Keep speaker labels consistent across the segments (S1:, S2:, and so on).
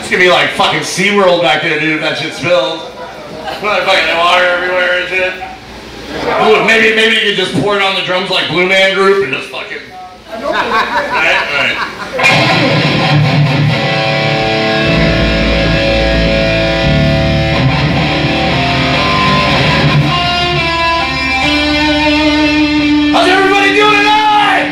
S1: It's gonna be like fucking SeaWorld back there, dude, if that shit spills. Like fucking water everywhere and shit. Ooh, maybe you could just pour it on the drums like Blue Man Group and just fucking... Alright. How's everybody doing tonight?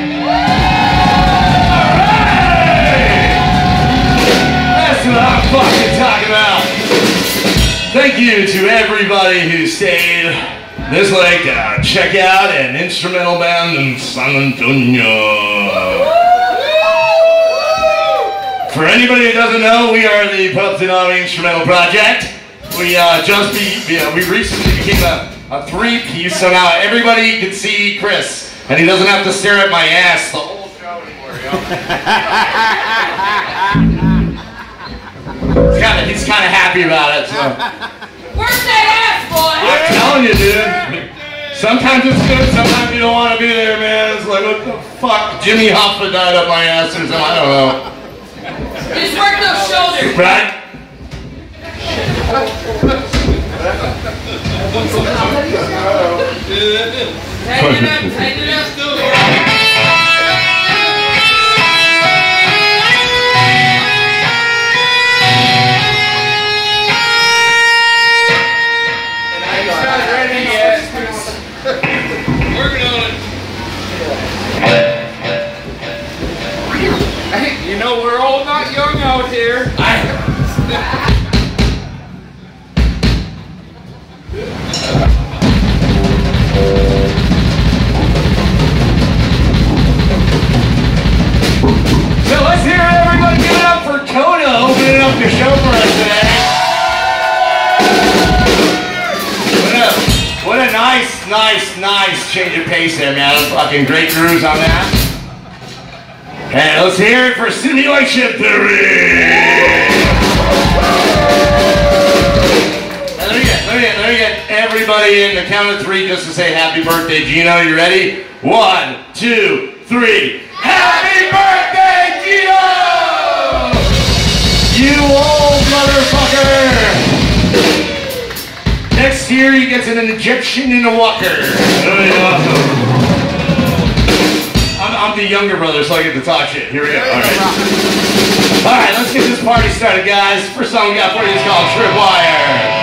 S1: Alright! That's what I'm fucking talking about. Thank you to everybody who stayed this late to check out an instrumental band in San Antonio. For anybody who doesn't know, we are the PZIP Instrumental Project. We recently became a three-piece, so now everybody can see Chris, and he doesn't have to stare at my ass the whole show anymore, you know? He's kind of happy about it, so.
S2: Where's that ass, boy?
S1: I'm telling you, dude. Sometimes it's good, sometimes you don't want to be there, man. It's like, what the fuck? Jimmy Hoffa died up my ass or something, I don't know.
S2: Just work those shoulders.
S1: Right?
S2: Tighten it up, tighten it up.
S3: You know, we're all not young out here.
S1: So let's hear everybody give it up for Kono opening up the show for us today. What a nice change of pace there, man. Fucking great grooves on that. And let's hear it for Simulation Theory! Let me get everybody in the count of three just to say happy birthday. Gino, you ready? 1, 2, 3. Happy birthday, Gino! You old motherfucker! Next year he gets an injection in a walker. Really awesome. I'm the younger brother, so I get to talk shit. Here we go. Alright, let's get this party started, guys. First song we got for you is called Tripwire.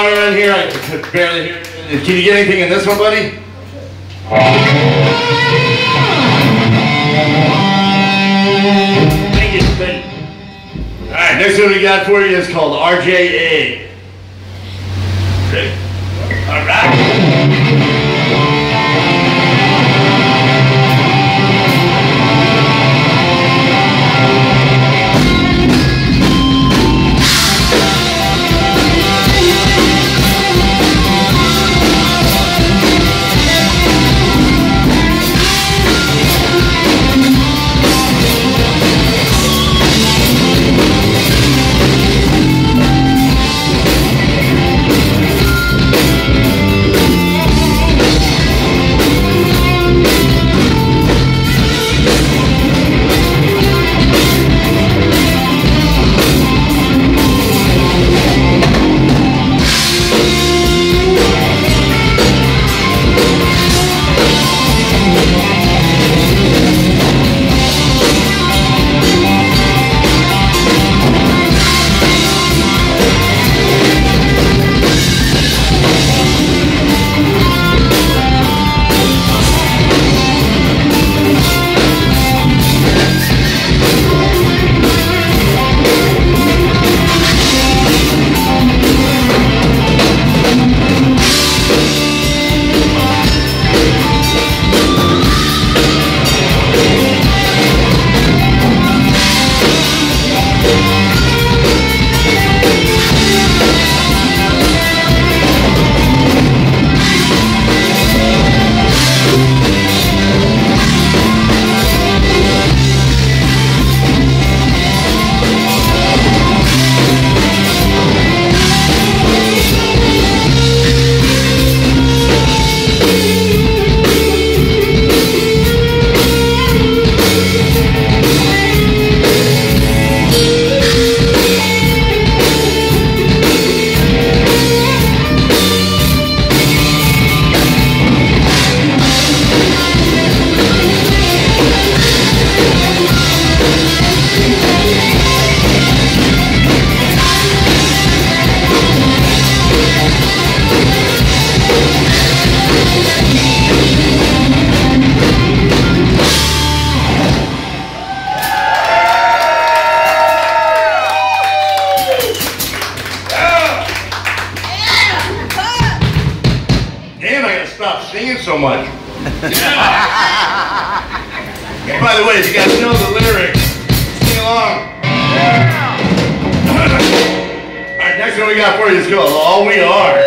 S1: song around here? I could barely hear it. Can you get anything in this one, buddy? Thank you. All right, next one we got for you is called RJA. Ready? All right. Stop singing so much. By the way, if you guys know the lyrics, sing along. Alright, next one we got for you is called All We Are.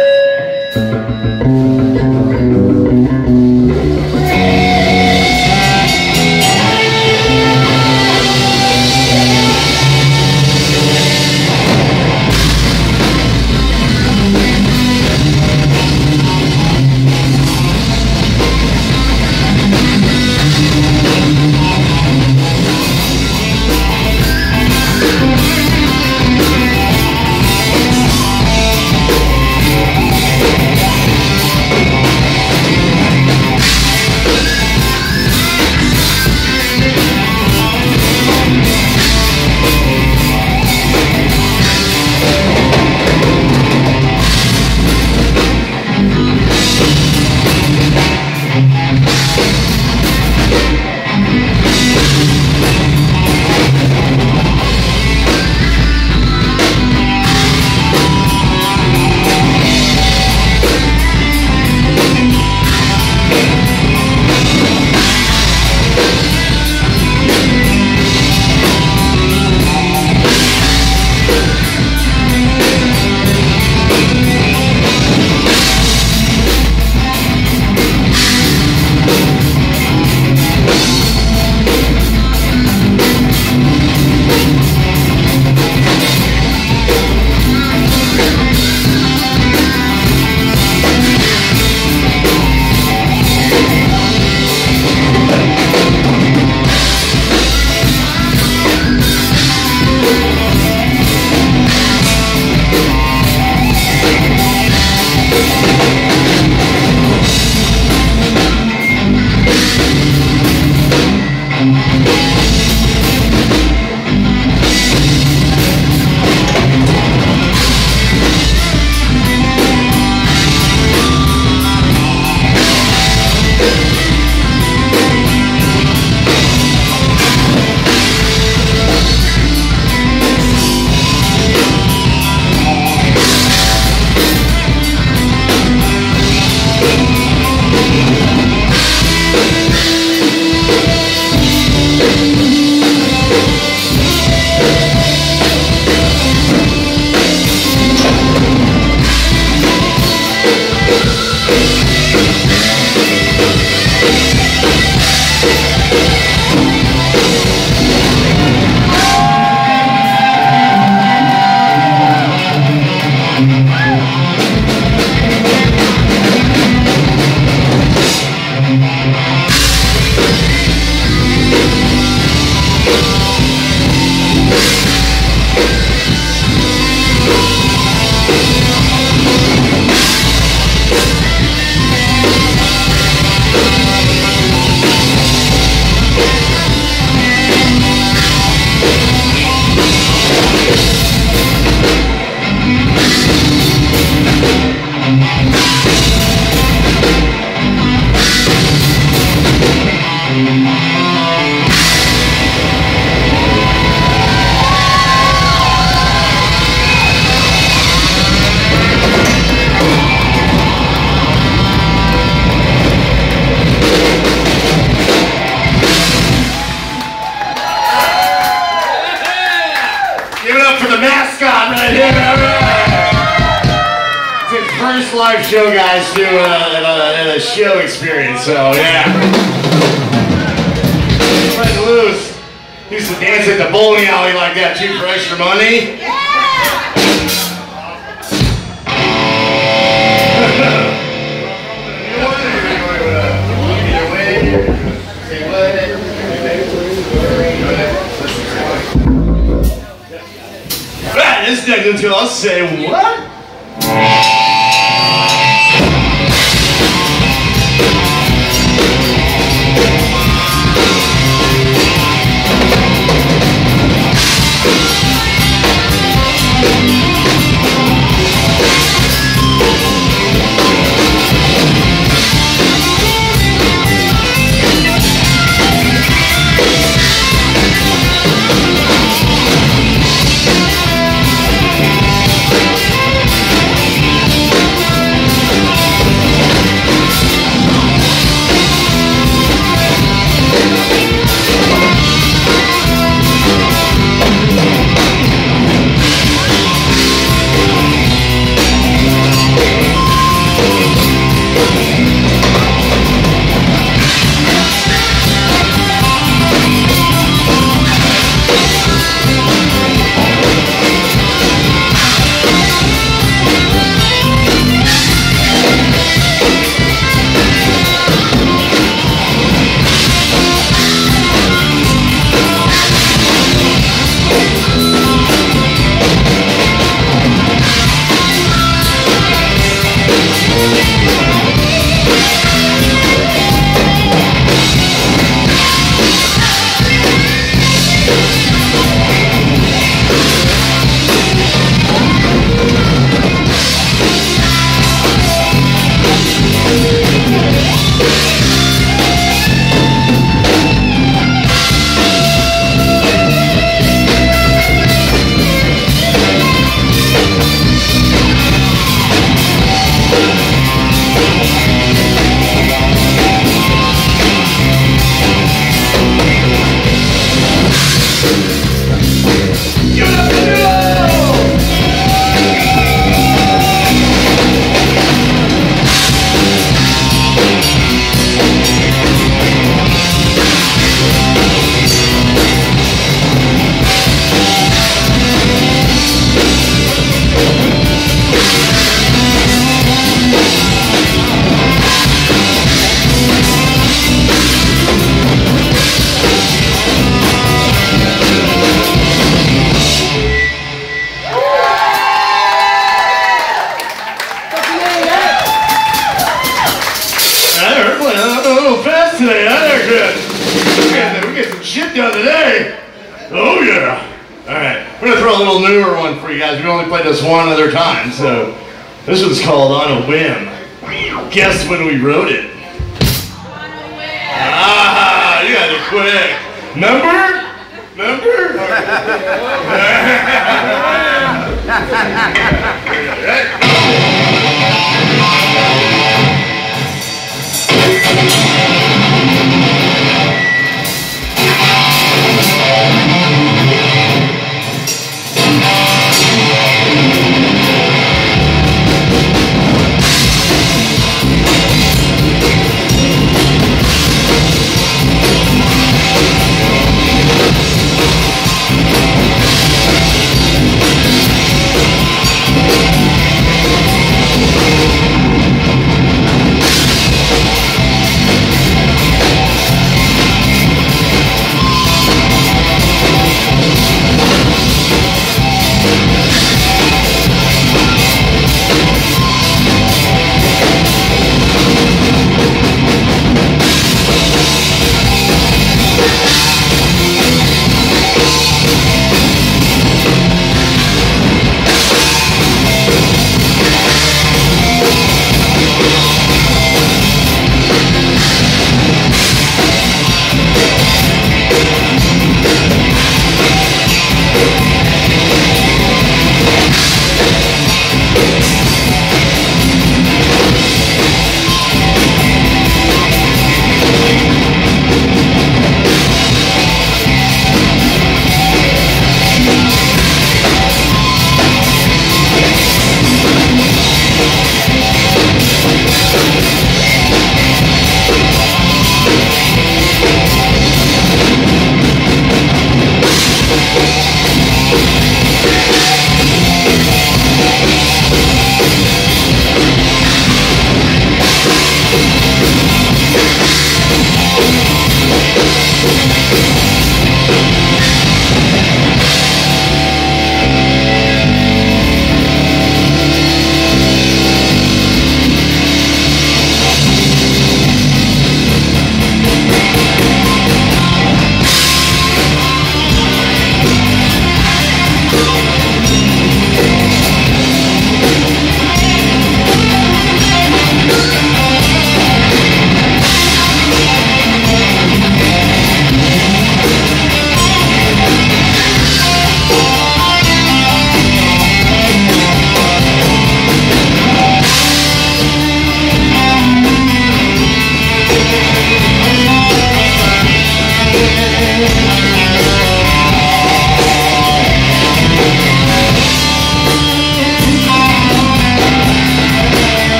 S1: Live show guys do a show experience, so yeah. Fred Lewis used to dance at the bowling alley like that too for extra money. Right, this next until I'll say what? Today, we get some shit done today. Oh yeah. All right, we're gonna throw a little newer one for you guys. We only played this one other time, so this one's called On a Whim. Guess when we wrote it? Ah, you guys are quick. Number?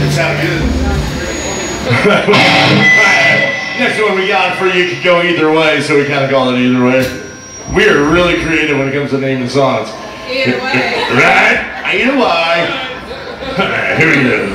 S1: It sounded good. Next one we got for you could go either way, so we kind of call it either way. We are really creative when it comes to naming songs.
S2: Either way.
S1: Right? Either way. Alright, here we go.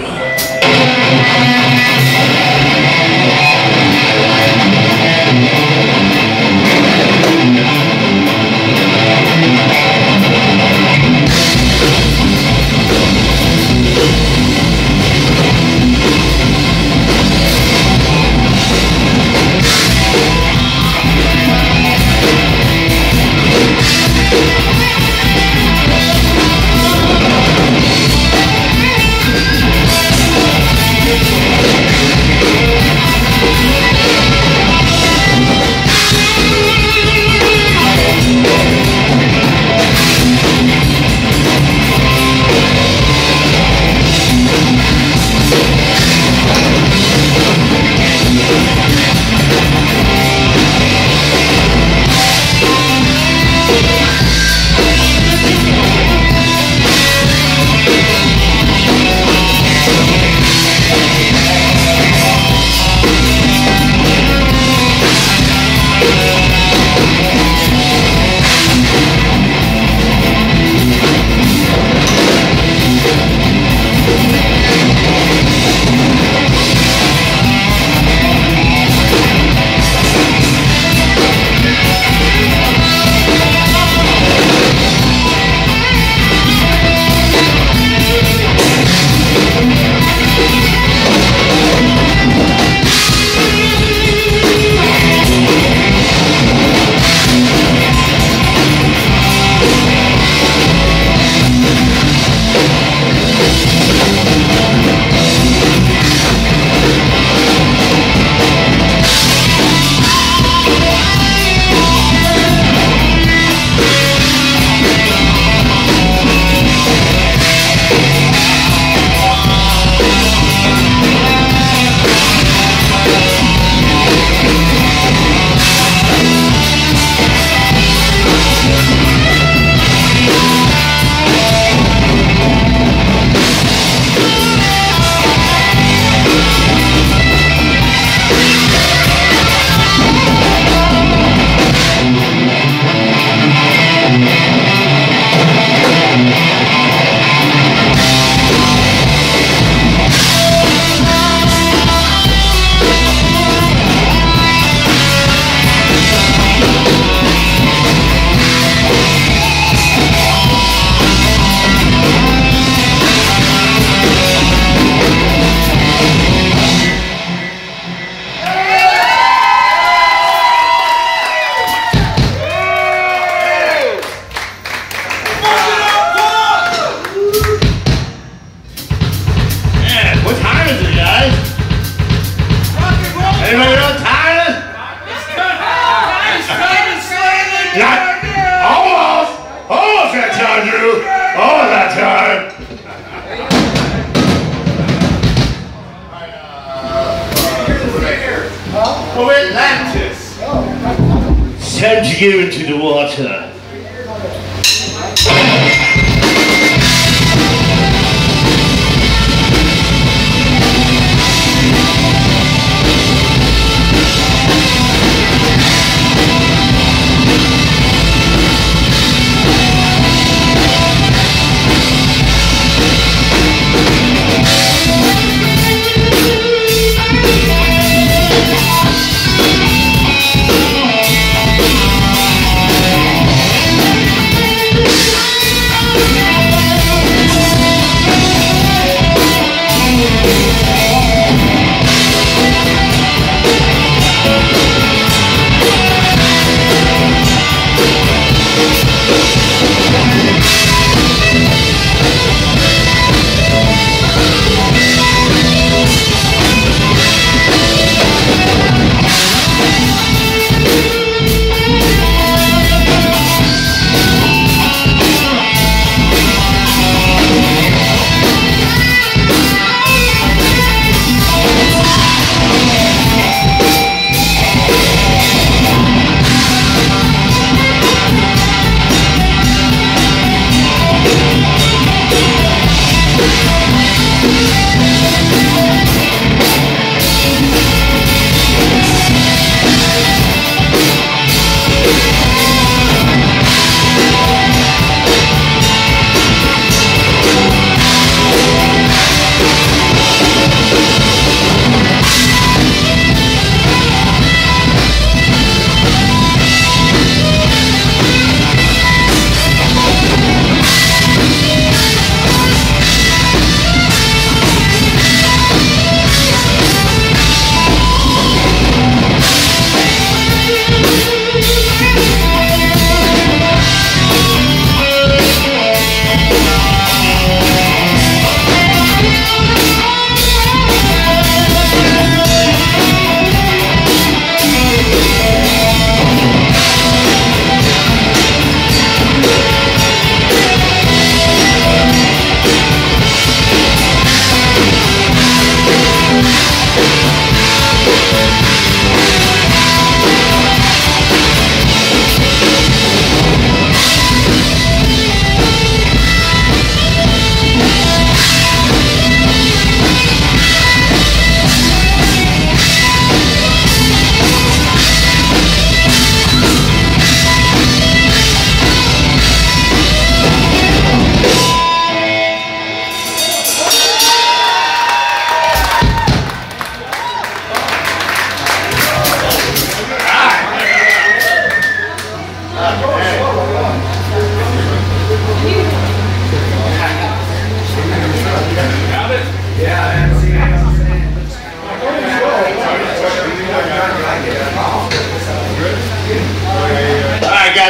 S1: Time to go into the water.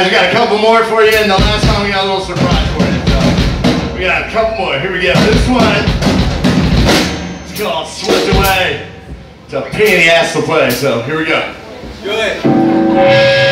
S1: guys. We got a couple more for you, and the last time we got a little surprise for you. So we got a couple more. Here we go. This one is called Swept Away. It's a pain in the ass to play, so here we go.
S3: Do it.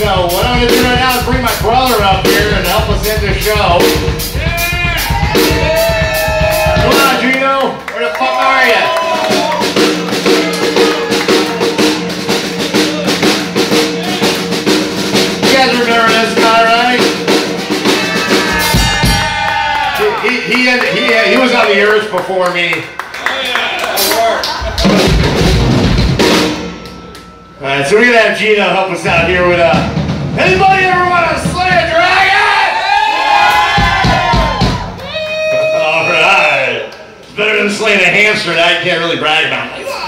S1: So what I'm gonna do right now is bring my brother up here and help us end the show. Come on, Gino. Where the fuck are you? You guys remember this guy, right? He was on the earth before me. Alright, so we're gonna have Gino help us out here with anybody ever want to slay a dragon? Alright. It's better than slaying a hamster that you can't really brag about.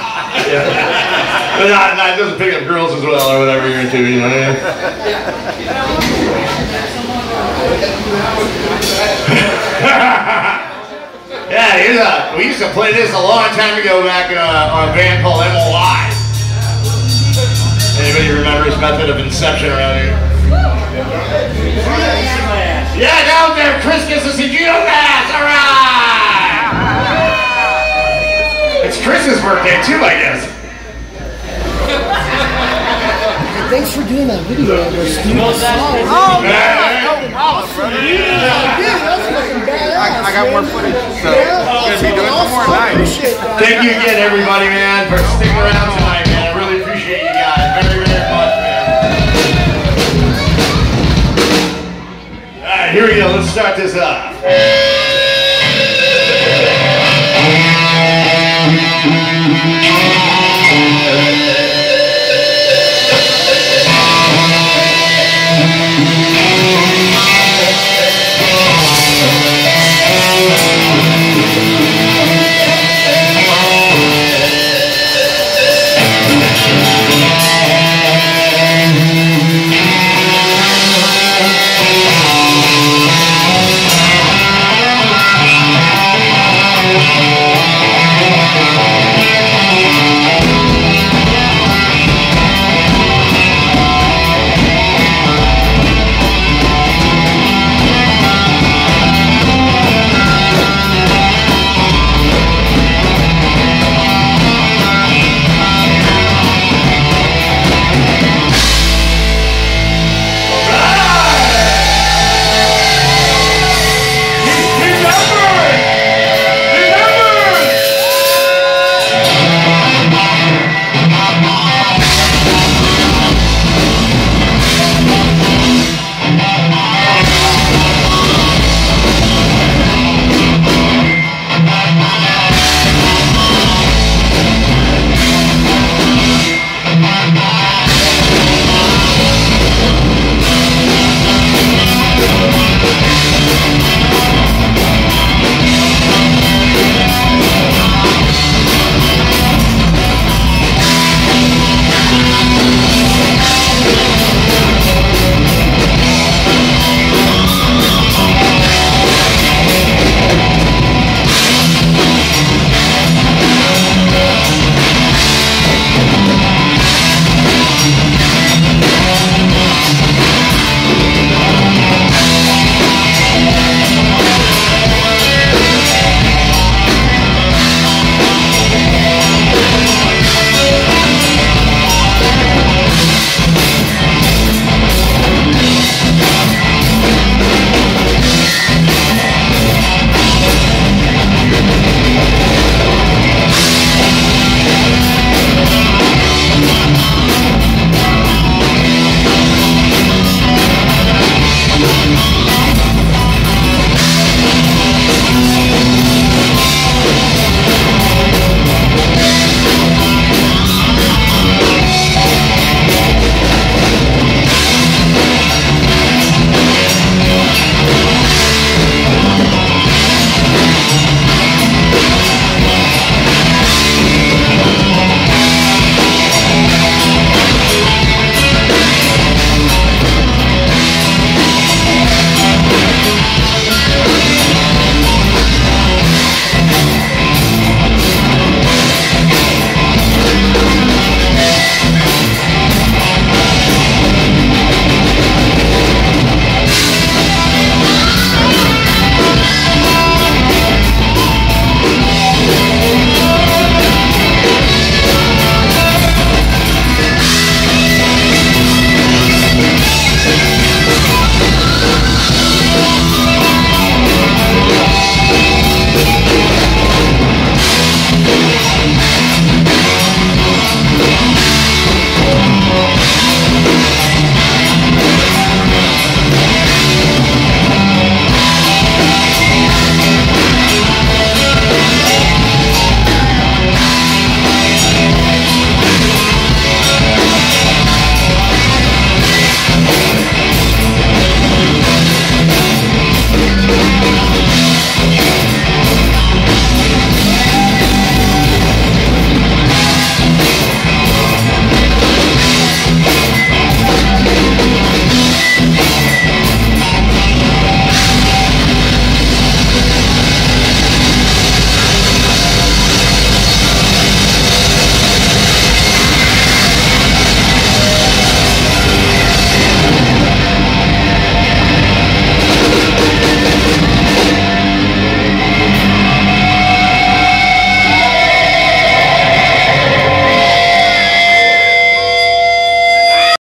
S1: But it doesn't pick up girls as well or whatever you're into, you know what I mean? Yeah, we used to play this a long time ago back in a band called MOI. Anybody remember his method of inception around here? Yeah, down there, Chris gets us a Gino Bass, alright! It's Chris's birthday too, I guess.
S4: Thanks for doing that video.
S3: Oh, I got more footage, so I'm going to be doing some more tonight.
S1: Thank you again, everybody, man, for sticking around tonight, man. I really appreciate you guys very, very much, man. Alright, here we go. Let's start this up.